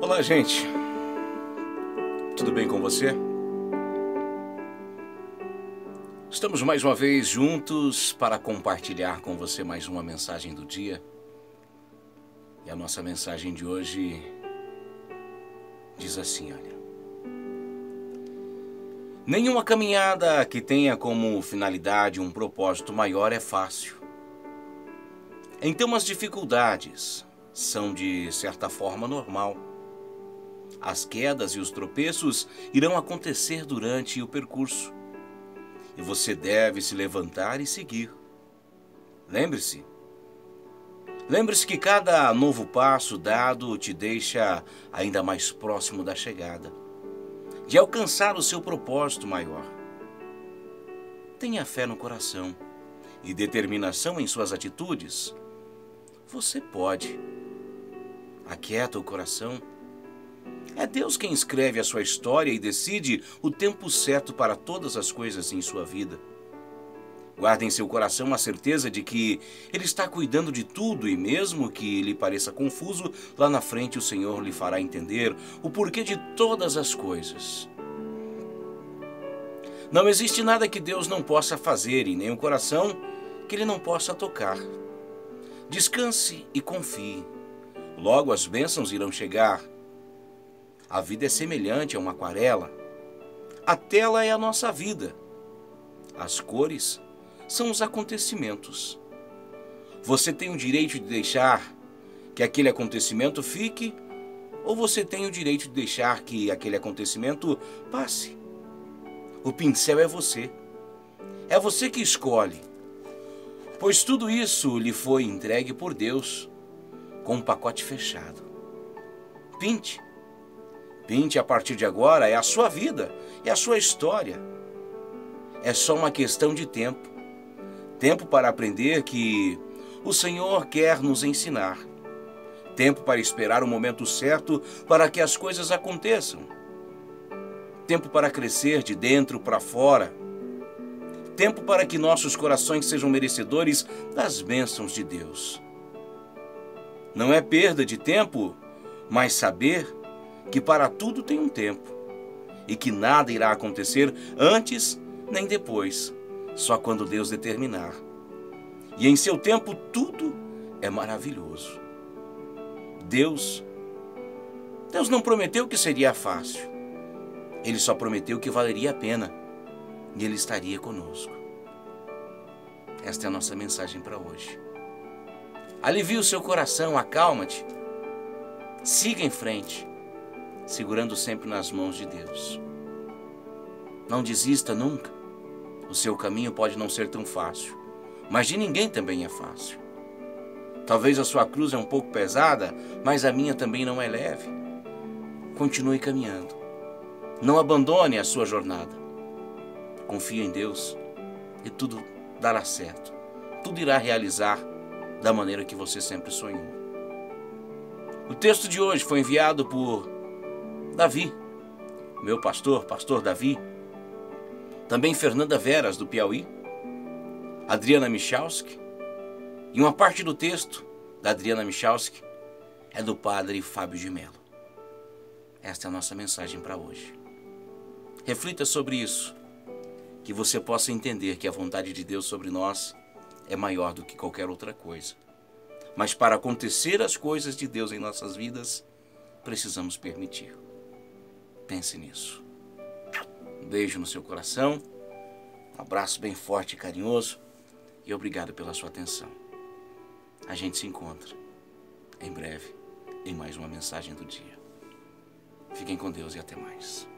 Olá, gente. Tudo bem com você? Estamos mais uma vez juntos para compartilhar com você mais uma mensagem do dia. E a nossa mensagem de hoje diz assim, olha: nenhuma caminhada que tenha como finalidade um propósito maior é fácil. Então as dificuldades são de certa forma normal. As quedas e os tropeços irão acontecer durante o percurso. E você deve se levantar e seguir. Lembre-se que cada novo passo dado te deixa ainda mais próximo da chegada, de alcançar o seu propósito maior. Tenha fé no coração e determinação em suas atitudes. Você pode. Aquieta o coração. É Deus quem escreve a sua história e decide o tempo certo para todas as coisas em sua vida. Guarde em seu coração a certeza de que Ele está cuidando de tudo e mesmo que lhe pareça confuso, lá na frente o Senhor lhe fará entender o porquê de todas as coisas. Não existe nada que Deus não possa fazer e nem um coração que Ele não possa tocar. Descanse e confie. Logo as bênçãos irão chegar. A vida é semelhante a uma aquarela. A tela é a nossa vida. As cores são os acontecimentos. Você tem o direito de deixar que aquele acontecimento fique, ou você tem o direito de deixar que aquele acontecimento passe. O pincel é você. É você que escolhe. Pois tudo isso lhe foi entregue por Deus, com um pacote fechado. Pinte. Pinte a partir de agora é a sua vida, é a sua história. É só uma questão de tempo. Tempo para aprender que o Senhor quer nos ensinar. Tempo para esperar o momento certo para que as coisas aconteçam. Tempo para crescer de dentro para fora. Tempo para que nossos corações sejam merecedores das bênçãos de Deus. Não é perda de tempo, mas saber que para tudo tem um tempo e que nada irá acontecer antes nem depois, só quando Deus determinar. E em seu tempo tudo é maravilhoso. Deus não prometeu que seria fácil. Ele só prometeu que valeria a pena e Ele estaria conosco. Esta é a nossa mensagem para hoje. Alivie o seu coração, acalma-te. Siga em frente, segurando sempre nas mãos de Deus. Não desista nunca. O seu caminho pode não ser tão fácil, mas de ninguém também é fácil. Talvez a sua cruz é um pouco pesada, mas a minha também não é leve. Continue caminhando. Não abandone a sua jornada. Confie em Deus e tudo dará certo. Tudo irá realizar da maneira que você sempre sonhou. O texto de hoje foi enviado por Davi, meu pastor Davi, também Fernanda Veras, do Piauí, Adriana Michalski, e uma parte do texto da Adriana Michalski é do padre Fábio de Mello. Esta é a nossa mensagem para hoje. Reflita sobre isso, que você possa entender que a vontade de Deus sobre nós é maior do que qualquer outra coisa. Mas para acontecer as coisas de Deus em nossas vidas, precisamos permitir. Pense nisso. Um beijo no seu coração, um abraço bem forte e carinhoso e obrigado pela sua atenção. A gente se encontra em breve em mais uma mensagem do dia. Fiquem com Deus e até mais.